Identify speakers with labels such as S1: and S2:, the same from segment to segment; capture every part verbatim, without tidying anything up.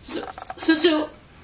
S1: Susu,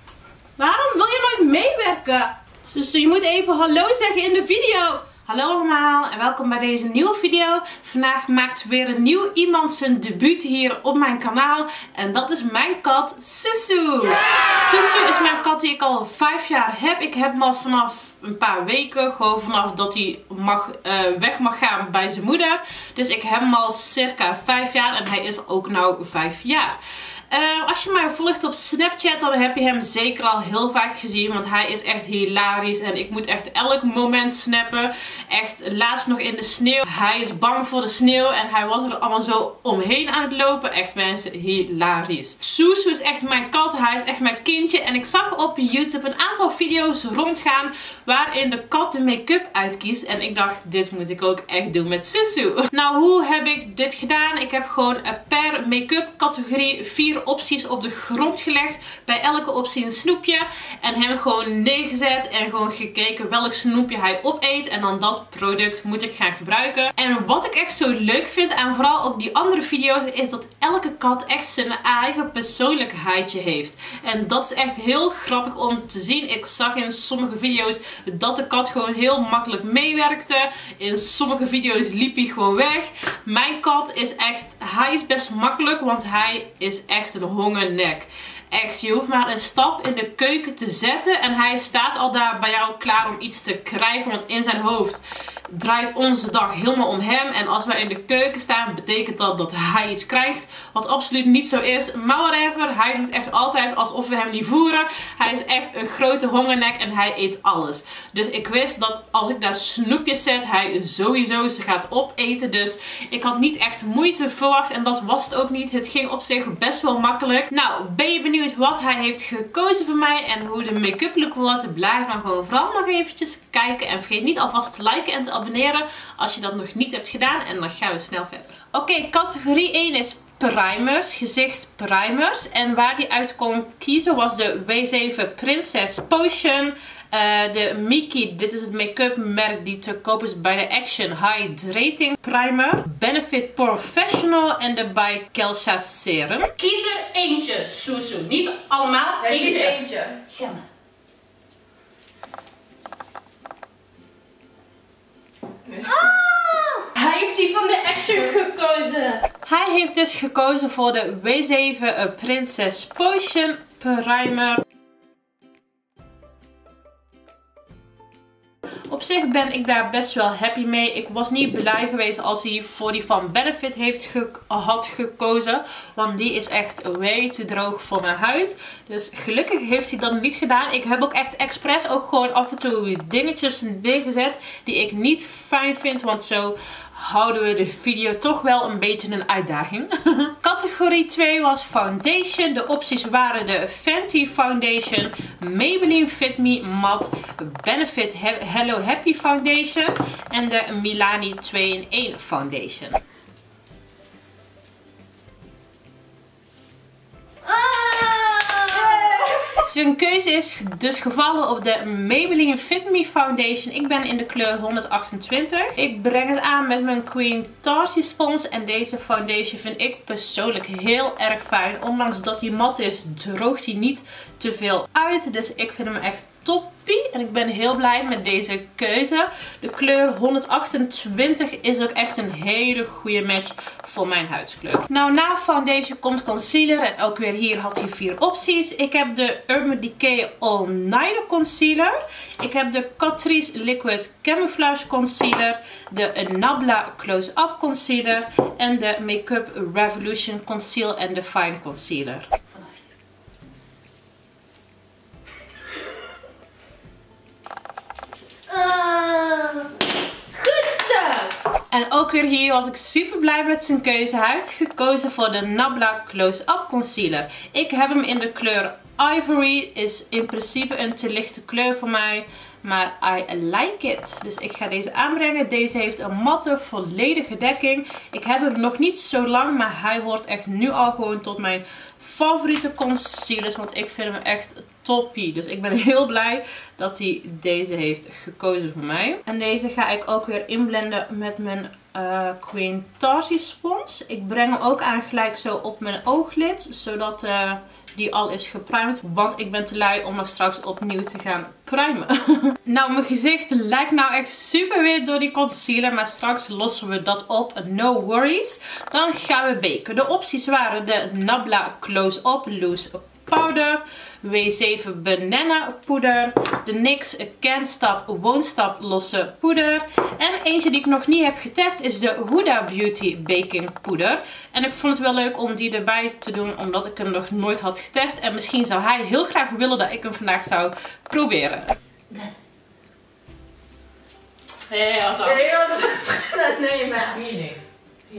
S1: waarom wil je nooit meewerken? Susu, je moet even hallo zeggen in de video. Hallo allemaal en welkom bij deze nieuwe video. Vandaag maakt weer een nieuw iemand zijn debuut hier op mijn kanaal. En dat is mijn kat Susu. Susu is mijn kat die ik al vijf jaar heb. Ik heb hem al vanaf een paar weken. Gewoon vanaf dat hij mag, uh, weg mag gaan bij zijn moeder. Dus ik heb hem al circa vijf jaar en hij is ook nou vijf jaar. Uh, als je mij volgt op Snapchat, dan heb je hem zeker al heel vaak gezien. Want hij is echt hilarisch. En ik moet echt elk moment snappen. Echt laatst nog in de sneeuw. Hij is bang voor de sneeuw. En hij was er allemaal zo omheen aan het lopen. Echt mensen, hilarisch. Susu is echt mijn kat. Hij is echt mijn kindje. En ik zag op YouTube een aantal video's rondgaan waarin de kat de make-up uitkiest. En ik dacht, dit moet ik ook echt doen met Susu. Nou, hoe heb ik dit gedaan? Ik heb gewoon per make-up categorie vier opties op de grond gelegd. Bij elke optie een snoepje. En hem gewoon neergezet. En gewoon gekeken welk snoepje hij opeet. En dan dat product moet ik gaan gebruiken. En wat ik echt zo leuk vind. En vooral ook die andere video's. Is dat elke kat echt zijn eigen persoonlijkheidje heeft. En dat is echt heel grappig om te zien. Ik zag in sommige video's dat de kat gewoon heel makkelijk meewerkte. In sommige video's liep hij gewoon weg. Mijn kat is echt... Hij is best makkelijk. Want hij is echt een hongernek. Echt, je hoeft maar een stap in de keuken te zetten en hij staat al daar bij jou klaar om iets te krijgen. Want in zijn hoofd draait onze dag helemaal om hem. En als wij in de keuken staan, betekent dat dat hij iets krijgt. Wat absoluut niet zo is. Maar whatever, hij doet echt altijd alsof we hem niet voeren. Hij is echt een grote hongernek en hij eet alles. Dus ik wist dat als ik daar snoepjes zet, hij sowieso ze gaat opeten. Dus ik had niet echt moeite verwacht. En dat was het ook niet. Het ging op zich best wel makkelijk. Nou, ben je benieuwd wat hij heeft gekozen voor mij en hoe de make-up look wordt? Blijf dan gewoon vooral nog eventjes kijken. En vergeet niet alvast te liken en te abonneren als je dat nog niet hebt gedaan. En dan gaan we snel verder. Oké, okay, categorie één is primers, gezicht primers. En waar die uit kon kiezen was de W zeven Princess Potion. Uh, de Mickey, dit is het make-up merk die te koop is bij de Action Hydrating Primer. Benefit Professional en de By Kelsha Serum. Kies er eentje, Susu. Niet allemaal, ja, eentje.
S2: Kies eentje.
S1: Ga maar. Ah, hij heeft die van de Action gekozen. Hij heeft dus gekozen voor de W zeven Princess Potion Primer. Op zich ben ik daar best wel happy mee. Ik was niet blij geweest als hij voor die van Benefit heeft ge had gekozen. Want die is echt way te droog voor mijn huid. Dus gelukkig heeft hij dat niet gedaan. Ik heb ook echt expres ook gewoon af en toe dingetjes neergezet die ik niet fijn vind. Want zo houden we de video toch wel een beetje een uitdaging. Categorie twee was foundation. De opties waren de Fenty Foundation, Maybelline Fit Me Matte, Benefit Hello Happy Foundation en de Milani twee in één Foundation. Zijn keuze is dus gevallen op de Maybelline Fit Me Foundation. Ik ben in de kleur honderdachtentwintig. Ik breng het aan met mijn Queen Tarsi Spons. En deze foundation vind ik persoonlijk heel erg fijn. Ondanks dat hij mat is, droogt hij niet te veel uit. Dus ik vind hem echt toppie. En ik ben heel blij met deze keuze. De kleur honderdachtentwintig is ook echt een hele goede match voor mijn huidskleur. Nou, na foundation komt concealer. En ook weer hier had hij vier opties. Ik heb de Urban Decay All Nighter Concealer. Ik heb de Catrice Liquid Camouflage Concealer. De Nabla Close Up Concealer. En de Makeup Revolution Conceal and Define Concealer. En ook weer hier was ik super blij met zijn keuze. Hij heeft gekozen voor de Nabla Close Up Concealer. Ik heb hem in de kleur Ivory. Is in principe een te lichte kleur voor mij. Maar I like it. Dus ik ga deze aanbrengen. Deze heeft een matte volledige dekking. Ik heb hem nog niet zo lang. Maar hij hoort echt nu al gewoon tot mijn favoriete concealers. Want ik vind hem echt toppie. Dus ik ben heel blij dat hij deze heeft gekozen voor mij. En deze ga ik ook weer inblenden met mijn uh, Queen Tarsi spons. Ik breng hem ook aan gelijk zo op mijn ooglid. Zodat uh, die al is geprimed. Want ik ben te lui om nog straks opnieuw te gaan primen. Nou, mijn gezicht lijkt nou echt super wit door die concealer. Maar straks lossen we dat op. No worries. Dan gaan we baken. De opties waren de Nabla Close Up Loose Powder, W zeven Banana Poeder, de N Y X Can't Stop Won't Stop Losse Poeder. En eentje die ik nog niet heb getest is de Huda Beauty Baking Poeder. En ik vond het wel leuk om die erbij te doen, omdat ik hem nog nooit had getest. En misschien zou hij heel graag willen dat ik hem vandaag zou proberen. Nee, als af.
S2: Nee, maar hier niet. Ja.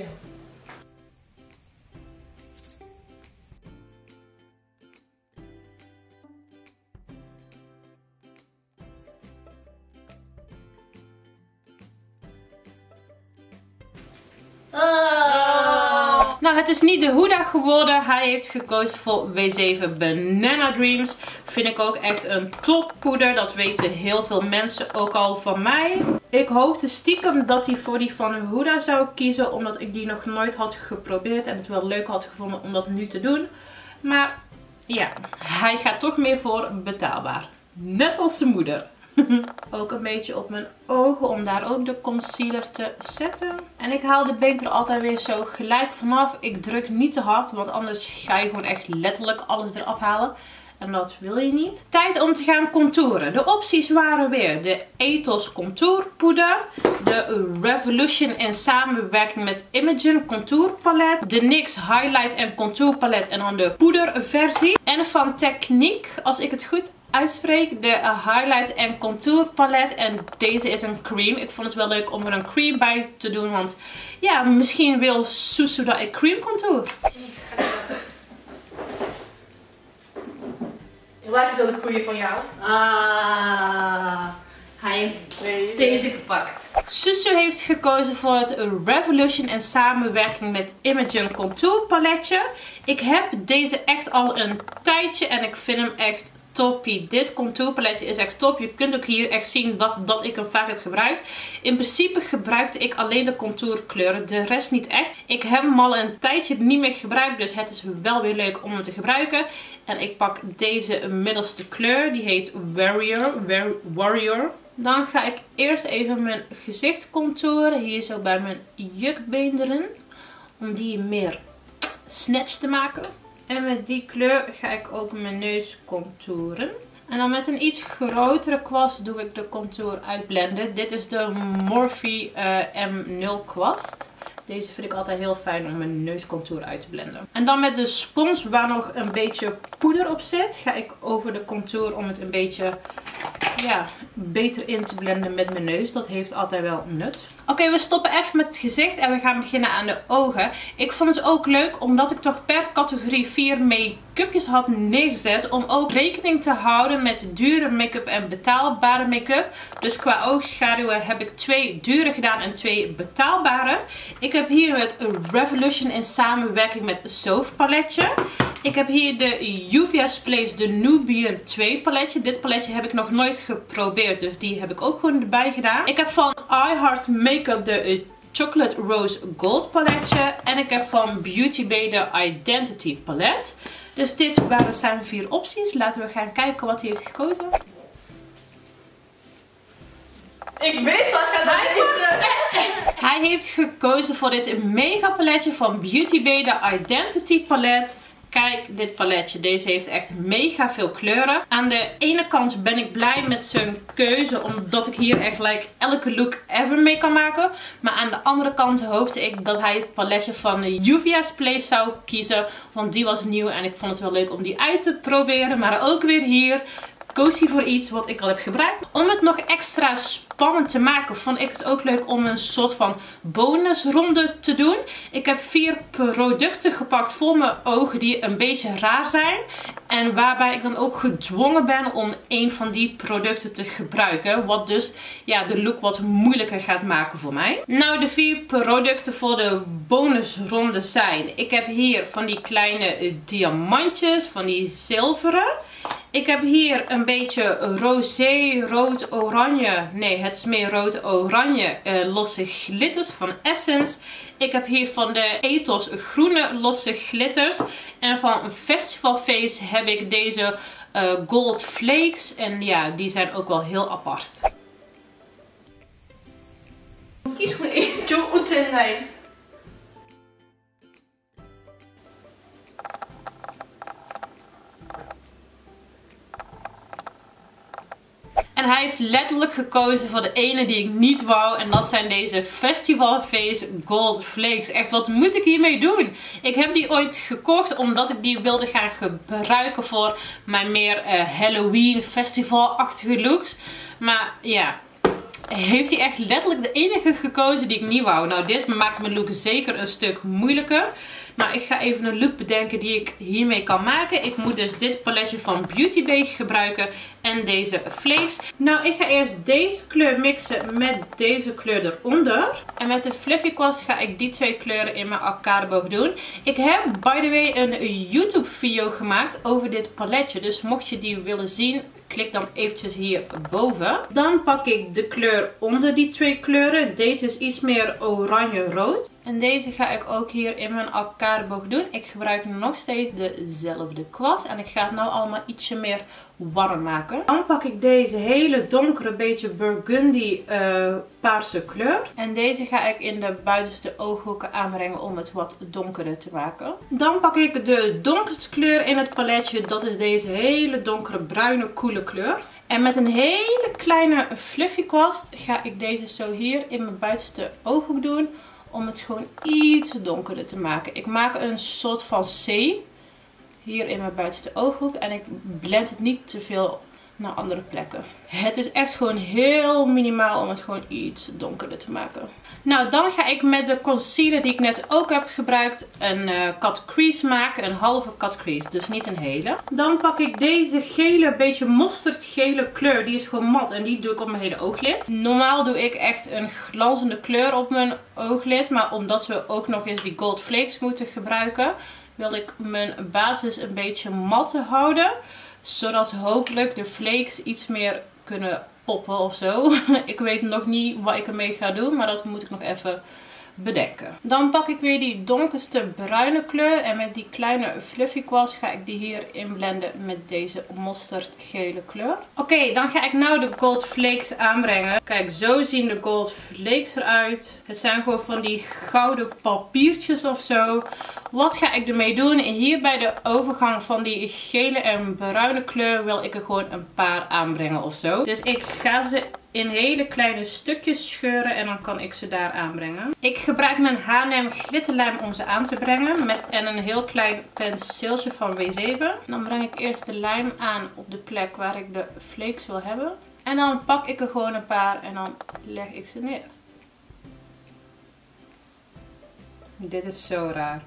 S1: Oh. Nou, het is niet de Huda geworden. Hij heeft gekozen voor W zeven Banana Dreams. Vind ik ook echt een toppoeder. Dat weten heel veel mensen ook al van mij. Ik hoopte stiekem dat hij voor die van Huda zou kiezen. Omdat ik die nog nooit had geprobeerd. En het wel leuk had gevonden om dat nu te doen. Maar ja, hij gaat toch meer voor betaalbaar. Net als zijn moeder. Ook een beetje op mijn ogen om daar ook de concealer te zetten. En ik haal de bake er altijd weer zo gelijk vanaf. Ik druk niet te hard, want anders ga je gewoon echt letterlijk alles eraf halen. En dat wil je niet. Tijd om te gaan contouren. De opties waren weer de Ethos Contour Poeder. De Revolution in samenwerking met Imogen Contour Palet. De N Y X Highlight en Contour Palet en dan de poederversie. En van Technique, als ik het goed uitspreek, de Highlight en Contour Palet. En deze is een cream. Ik vond het wel leuk om er een cream bij te doen. Want ja, misschien wil Susu dat ik cream contour.
S2: Lijkt het ook een goeie van jou?
S1: Ah, hij heeft deze gepakt. Susu heeft gekozen voor het Revolution in samenwerking met Imogen Contour paletje. Ik heb deze echt al een tijdje en ik vind hem echt toppie. Dit contourpaletje is echt top. Je kunt ook hier echt zien dat, dat ik hem vaak heb gebruikt. In principe gebruikte ik alleen de contourkleuren. De rest niet echt. Ik heb hem al een tijdje niet meer gebruikt. Dus het is wel weer leuk om hem te gebruiken. En ik pak deze middelste kleur. Die heet Warrior. Warrior. Dan ga ik eerst even mijn gezicht contouren. Hier zo bij mijn jukbeenderen. Om die meer snatch te maken. En met die kleur ga ik ook mijn neus contouren. En dan met een iets grotere kwast doe ik de contour uitblenden. Dit is de Morphe uh, M nul kwast. Deze vind ik altijd heel fijn om mijn neuscontour uit te blenden. En dan met de spons waar nog een beetje poeder op zit, ga ik over de contour om het een beetje ja, beter in te blenden met mijn neus. Dat heeft altijd wel nut. Oké, okay, we stoppen even met het gezicht en we gaan beginnen aan de ogen. Ik vond het ook leuk omdat ik toch per categorie vier make-upjes had neergezet. Om ook rekening te houden met dure make-up en betaalbare make-up. Dus qua oogschaduwen heb ik twee dure gedaan en twee betaalbare. Ik heb hier het Revolution in samenwerking met Soph paletje. Ik heb hier de Juvia's Place de Nubian twee paletje. Dit paletje heb ik nog nooit geprobeerd, dus die heb ik ook gewoon erbij gedaan. Ik heb van I Heart Makeup de Chocolate Rose Gold paletje. En ik heb van Beauty Bay de Identity palet. Dus dit waren zijn vier opties. Laten we gaan kijken wat hij heeft gekozen.
S2: Ik wist dat hij naar deze...
S1: Hij heeft gekozen voor dit mega paletje van Beauty Bay de Identity palet. Kijk, dit paletje. Deze heeft echt mega veel kleuren. Aan de ene kant ben ik blij met zijn keuze. Omdat ik hier echt like, elke look ever mee kan maken. Maar aan de andere kant hoopte ik dat hij het paletje van de Juvia's Place zou kiezen. Want die was nieuw en ik vond het wel leuk om die uit te proberen. Maar ook weer hier koos hij voor iets wat ik al heb gebruikt. Om het nog extra spannend te maken vond ik het ook leuk om een soort van bonusronde te doen. Ik heb vier producten gepakt voor mijn ogen die een beetje raar zijn. En waarbij ik dan ook gedwongen ben om een van die producten te gebruiken. Wat dus ja, de look wat moeilijker gaat maken voor mij. Nou, de vier producten voor de bonusronde zijn. Ik heb hier van die kleine diamantjes, van die zilveren. Ik heb hier een beetje rosé, rood, oranje. Nee, het is meer rood-oranje uh, losse glitters van Essence. Ik heb hier van de Ethos groene losse glitters. En van Festival Face heb ik deze uh, Gold Flakes. En ja, die zijn ook wel heel apart.
S2: Kies gewoon eentje uit in lijn.
S1: En hij heeft letterlijk gekozen voor de ene die ik niet wou. En dat zijn deze Festival Face Gold Flakes. Echt, wat moet ik hiermee doen? Ik heb die ooit gekocht omdat ik die wilde gaan gebruiken voor mijn meer uh, Halloween festival-achtige looks. Maar ja, heeft hij echt letterlijk de enige gekozen die ik niet wou. Nou, dit maakt mijn look zeker een stuk moeilijker. Maar ik ga even een look bedenken die ik hiermee kan maken. Ik moet dus dit paletje van Beauty Bay gebruiken. En deze flakes. Nou, ik ga eerst deze kleur mixen met deze kleur eronder. En met de Fluffy kwast ga ik die twee kleuren in mijn arcadeboog doen. Ik heb, by the way, een YouTube video gemaakt over dit paletje. Dus mocht je die willen zien, klik dan eventjes hierboven. Dan pak ik de kleur onder die twee kleuren. Deze is iets meer oranje-rood. En deze ga ik ook hier in mijn arcadeboog doen. Ik gebruik nog steeds dezelfde kwast. En ik ga het nou allemaal ietsje meer warm maken. Dan pak ik deze hele donkere, beetje burgundy uh, paarse kleur. En deze ga ik in de buitenste ooghoeken aanbrengen om het wat donkerder te maken. Dan pak ik de donkerste kleur in het paletje. Dat is deze hele donkere, bruine, koele kleur. En met een hele kleine fluffy kwast ga ik deze zo hier in mijn buitenste ooghoek doen. Om het gewoon iets donkerder te maken. Ik maak een soort van C hier in mijn buitenste ooghoek. En ik blend het niet te veel naar andere plekken. Het is echt gewoon heel minimaal om het gewoon iets donkerder te maken. Nou, dan ga ik met de concealer die ik net ook heb gebruikt een uh, cut crease maken. Een halve cut crease, dus niet een hele. Dan pak ik deze gele, beetje mosterdgele kleur. Die is gewoon mat en die doe ik op mijn hele ooglid. Normaal doe ik echt een glanzende kleur op mijn ooglid. Maar omdat we ook nog eens die Gold Flakes moeten gebruiken, wil ik mijn basis een beetje matte houden. Zodat hopelijk de flakes iets meer kunnen poppen of zo. Ik weet nog niet wat ik ermee ga doen, maar dat moet ik nog even bedenken. Dan pak ik weer die donkerste bruine kleur. En met die kleine fluffy kwast ga ik die hier inblenden met deze mosterdgele kleur. Oké, okay, dan ga ik nou de Gold Flakes aanbrengen. Kijk, zo zien de Gold Flakes eruit. Het zijn gewoon van die gouden papiertjes of zo. Wat ga ik ermee doen? Hier bij de overgang van die gele en bruine kleur wil ik er gewoon een paar aanbrengen of zo. Dus ik ga ze in hele kleine stukjes scheuren en dan kan ik ze daar aanbrengen. Ik gebruik mijn H en M glitterlijm om ze aan te brengen. Met, en een heel klein penseeltje van W zeven. Dan breng ik eerst de lijm aan op de plek waar ik de flakes wil hebben. En dan pak ik er gewoon een paar en dan leg ik ze neer. Dit is zo raar.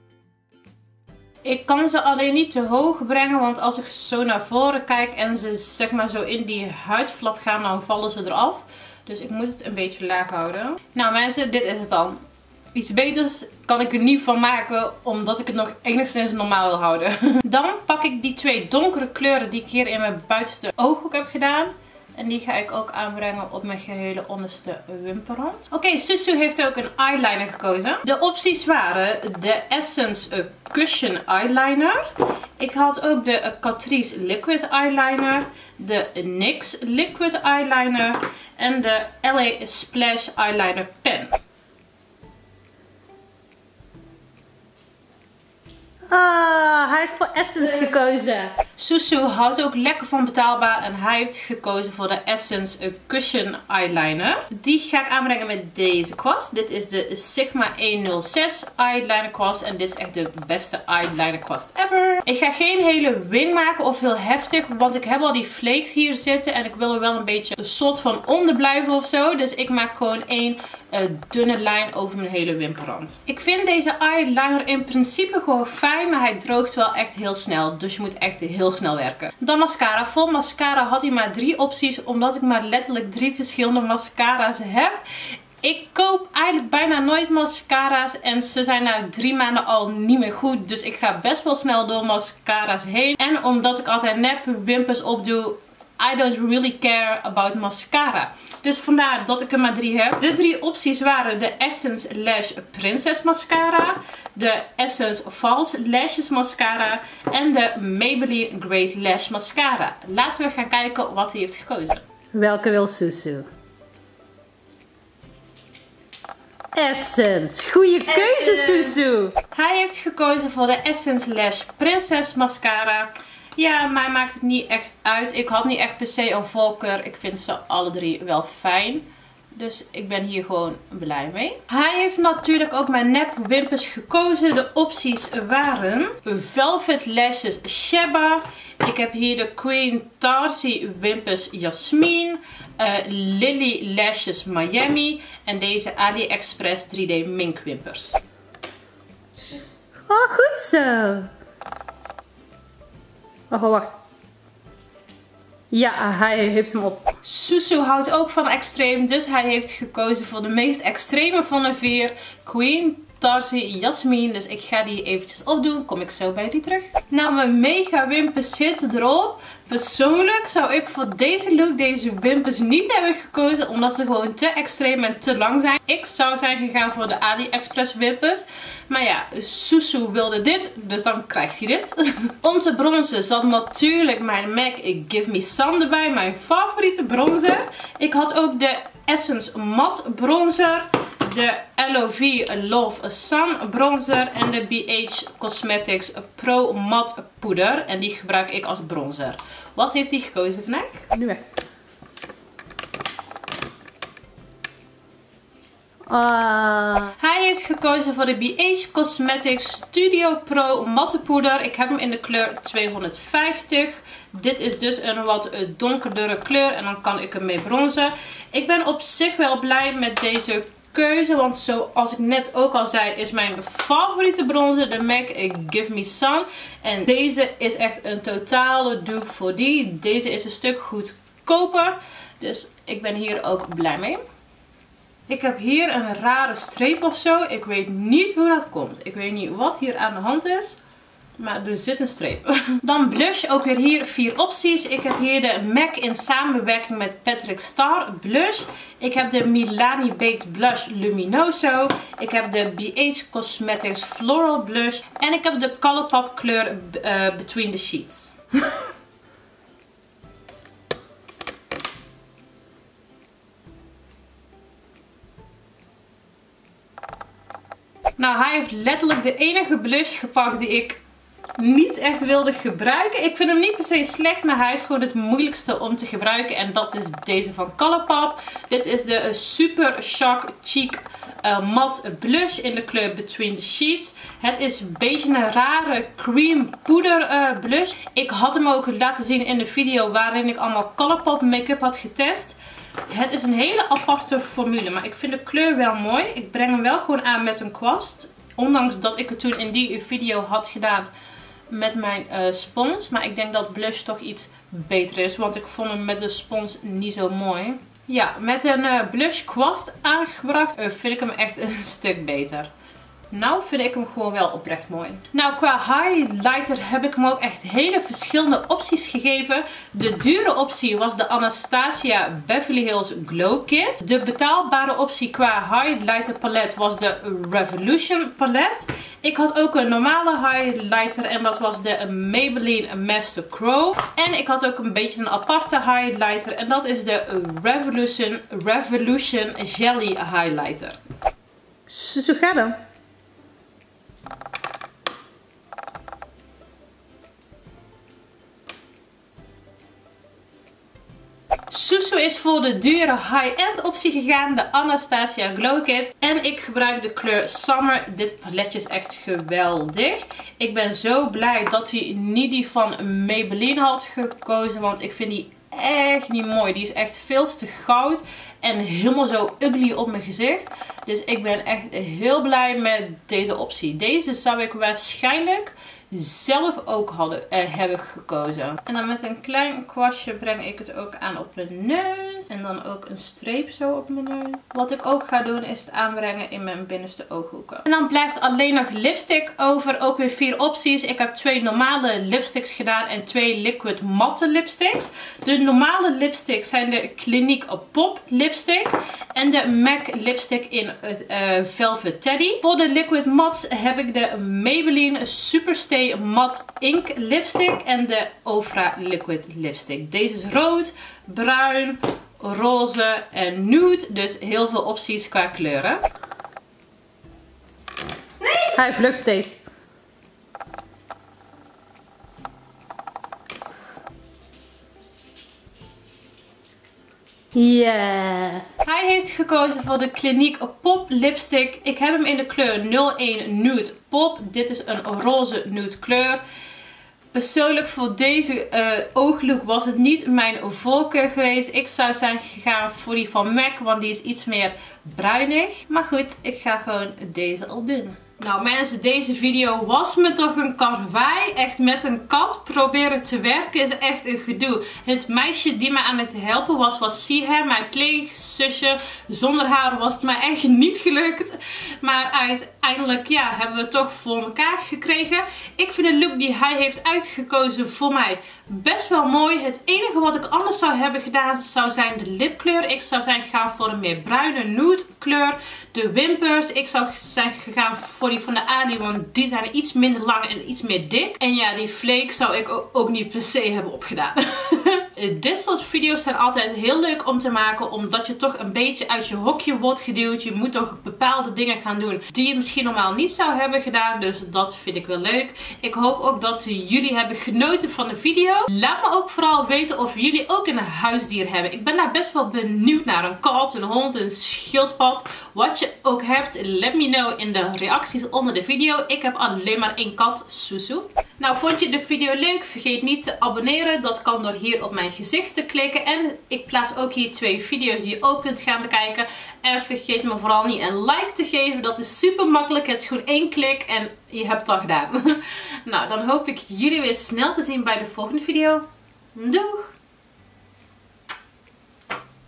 S1: Ik kan ze alleen niet te hoog brengen, want als ik zo naar voren kijk en ze zeg maar zo in die huidflap gaan, dan vallen ze eraf. Dus ik moet het een beetje laag houden. Nou mensen, dit is het dan. Iets beters kan ik er niet van maken, omdat ik het nog enigszins normaal wil houden. Dan pak ik die twee donkere kleuren die ik hier in mijn buitenste ooghoek heb gedaan. En die ga ik ook aanbrengen op mijn gehele onderste wimperrand. Oké, okay, Susu heeft ook een eyeliner gekozen. De opties waren de Essence Cushion Eyeliner. Ik had ook de Catrice Liquid Eyeliner. De NYX Liquid Eyeliner. En de L A Splash Eyeliner Pen. Ah, hij heeft voor Essence gekozen. Susu houdt ook lekker van betaalbaar en hij heeft gekozen voor de Essence Cushion Eyeliner. Die ga ik aanbrengen met deze kwast. Dit is de Sigma honderdzes eyeliner kwast en dit is echt de beste eyeliner kwast ever. Ik ga geen hele wing maken of heel heftig, want ik heb al die flakes hier zitten en ik wil er wel een beetje een soort van onder blijven of zo. Dus ik maak gewoon één uh, dunne lijn over mijn hele wimperrand. Ik vind deze eyeliner in principe gewoon fijn, maar hij droogt wel echt heel snel. Dus je moet echt heel snel werken. Dan mascara. Voor mascara had hij maar drie opties, omdat ik maar letterlijk drie verschillende mascara's heb. Ik koop eigenlijk bijna nooit mascara's en ze zijn na drie maanden al niet meer goed. Dus ik ga best wel snel door mascara's heen. En omdat ik altijd nep wimpers opdoe, I don't really care about mascara. Dus vandaar dat ik er maar drie heb. De drie opties waren de Essence Lash Princess Mascara, de Essence False Lashes Mascara en de Maybelline Great Lash Mascara. Laten we gaan kijken wat hij heeft gekozen. Welke wil Susu? Essence. Goeie keuze, Essence. Susu. Hij heeft gekozen voor de Essence Lash Princess Mascara. Ja, mij maakt het niet echt uit. Ik had niet echt per se een voorkeur. Ik vind ze alle drie wel fijn. Dus ik ben hier gewoon blij mee. Hij heeft natuurlijk ook mijn nep wimpers gekozen. De opties waren Velvet Lashes Sheba. Ik heb hier de Queen Tarsi Wimpers Jasmine. Uh, Lily Lashes Miami. En deze AliExpress drie D Mink Wimpers. Oh, goed zo. Oh, wacht. Ja, hij heeft hem op. Susu houdt ook van extreem, dus hij heeft gekozen voor de meest extreme van de vier. Queen Tarsi Jasmine. Dus ik ga die eventjes opdoen. Kom ik zo bij jullie terug. Nou, mijn mega wimpers zitten erop. Persoonlijk zou ik voor deze look deze wimpers niet hebben gekozen. Omdat ze gewoon te extreem en te lang zijn. Ik zou zijn gegaan voor de AliExpress wimpers. Maar ja, Susu wilde dit. Dus dan krijgt hij dit. Om te bronzen zat natuurlijk mijn M A C Give Me Sun erbij. Mijn favoriete bronzer. Ik had ook de Essence Matte Bronzer. De L O V Love Sun bronzer en de B H Cosmetics Pro Matte poeder. En die gebruik ik als bronzer. Wat heeft hij gekozen vandaag? Nu weg. Uh. Hij heeft gekozen voor de B H Cosmetics Studio Pro Matte poeder. Ik heb hem in de kleur tweehonderdvijftig. Dit is dus een wat donkerdere kleur en dan kan ik hem mee bronzen. Ik ben op zich wel blij met deze keuze, want zoals ik net ook al zei, is mijn favoriete bronzer de M A C Give Me Sun. En deze is echt een totale dupe voor die. Deze is een stuk goedkoper, dus ik ben hier ook blij mee. Ik heb hier een rare streep of zo. Ik weet niet hoe dat komt. Ik weet niet wat hier aan de hand is. Maar er zit een streep. Dan blush. Ook weer hier vier opties. Ik heb hier de M A C in samenwerking met Patrick Star blush. Ik heb de Milani Baked Blush Luminoso. Ik heb de B H Cosmetics Floral Blush. En ik heb de Colourpop kleur uh, Between the Sheets. Nou, hij heeft letterlijk de enige blush gepakt die ik niet echt wilde gebruiken. Ik vind hem niet per se slecht, maar hij is gewoon het moeilijkste om te gebruiken. En dat is deze van Colourpop. Dit is de Super Shock Cheek uh, Matte Blush in de kleur Between the Sheets. Het is een beetje een rare cream poeder uh, blush. Ik had hem ook laten zien in de video waarin ik allemaal Colourpop make-up had getest. Het is een hele aparte formule, maar ik vind de kleur wel mooi. Ik breng hem wel gewoon aan met een kwast. Ondanks dat ik het toen in die video had gedaan met mijn uh, spons. Maar ik denk dat blush toch iets beter is, want ik vond hem met de spons niet zo mooi. Ja, met een uh, blush kwast aangebracht uh, vind ik hem echt een stuk beter. Nou vind ik hem gewoon wel oprecht mooi. Nou, qua highlighter heb ik hem ook echt hele verschillende opties gegeven. De dure optie was de Anastasia Beverly Hills Glow Kit. De betaalbare optie qua highlighter palet was de Revolution palet. Ik had ook een normale highlighter en dat was de Maybelline Master Crow. En ik had ook een beetje een aparte highlighter en dat is de Revolution, Revolution Jelly Highlighter. Zo gaat hem. Susu is voor de dure high-end optie gegaan, de Anastasia Glow Kit. En ik gebruik de kleur Summer. Dit paletje is echt geweldig. Ik ben zo blij dat hij niet die van Maybelline had gekozen, want ik vind die echt niet mooi. Die is echt veel te goud en helemaal zo ugly op mijn gezicht. Dus ik ben echt heel blij met deze optie. Deze zou ik waarschijnlijk zelf ook hadden, eh, hebben gekozen. En dan met een klein kwastje breng ik het ook aan op mijn neus. En dan ook een streep zo op mijn neus. Wat ik ook ga doen is het aanbrengen in mijn binnenste ooghoeken. En dan blijft alleen nog lipstick over. Ook weer vier opties. Ik heb twee normale lipsticks gedaan en twee liquid matte lipsticks. De normale lipsticks zijn de Clinique Pop lipstick. En de MAC lipstick in het uh, Velvet Teddy. Voor de liquid mattes heb ik de Maybelline Superstay Matte Ink lipstick en de Ofra liquid lipstick. Deze is rood, bruin, roze en nude. Dus heel veel opties qua kleuren.
S2: Nee!
S1: Hij vlucht steeds. Yeah. Hij heeft gekozen voor de Clinique Pop lipstick. Ik heb hem in de kleur nul één Nude Pop. Dit is een roze nude kleur. Persoonlijk voor deze uh, ooglook was het niet mijn voorkeur geweest. Ik zou zijn gegaan voor die van MAC, want die is iets meer bruinig. Maar goed, ik ga gewoon deze al doen. Nou mensen, deze video was me toch een karwei. Echt met een kat proberen te werken is echt een gedoe. Het meisje die mij aan het helpen was, was Siha, mijn pleegzusje. Zonder haar was het mij echt niet gelukt. Maar uiteindelijk ja, hebben we het toch voor elkaar gekregen. Ik vind de look die hij heeft uitgekozen voor mij best wel mooi. Het enige wat ik anders zou hebben gedaan zou zijn de lipkleur. Ik zou zijn gegaan voor een meer bruine nude kleur. De wimpers, ik zou zijn gegaan voor die van de Adi, want die zijn iets minder lang en iets meer dik. En ja, die flakes zou ik ook niet per se hebben opgedaan. Dit soort video's zijn altijd heel leuk om te maken, omdat je toch een beetje uit je hokje wordt geduwd. Je moet toch bepaalde dingen gaan doen die je misschien normaal niet zou hebben gedaan. Dus dat vind ik wel leuk. Ik hoop ook dat jullie hebben genoten van de video. Laat me ook vooral weten of jullie ook een huisdier hebben. Ik ben daar best wel benieuwd naar. Een kat, een hond, een schildpad. Wat je ook hebt, let me know in de reacties onder de video. Ik heb alleen maar één kat, Susu. Nou, vond je de video leuk? Vergeet niet te abonneren. Dat kan door hier op mijn gezicht te klikken. En ik plaats ook hier twee video's die je ook kunt gaan bekijken. En vergeet me vooral niet een like te geven. Dat is super makkelijk. Het is gewoon één klik en je hebt het al gedaan. Nou, dan hoop ik jullie weer snel te zien bij de volgende video. Doeg!